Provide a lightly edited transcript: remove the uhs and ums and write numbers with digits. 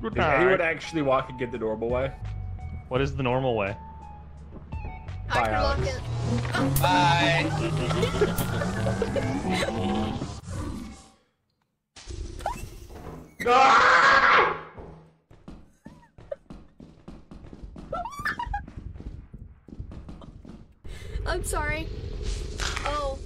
Good Did night. anyone actually walk and get the normal way? What is the normal way? Bye, I can Alex. walk in. Bye. Ah! I'm sorry. Oh.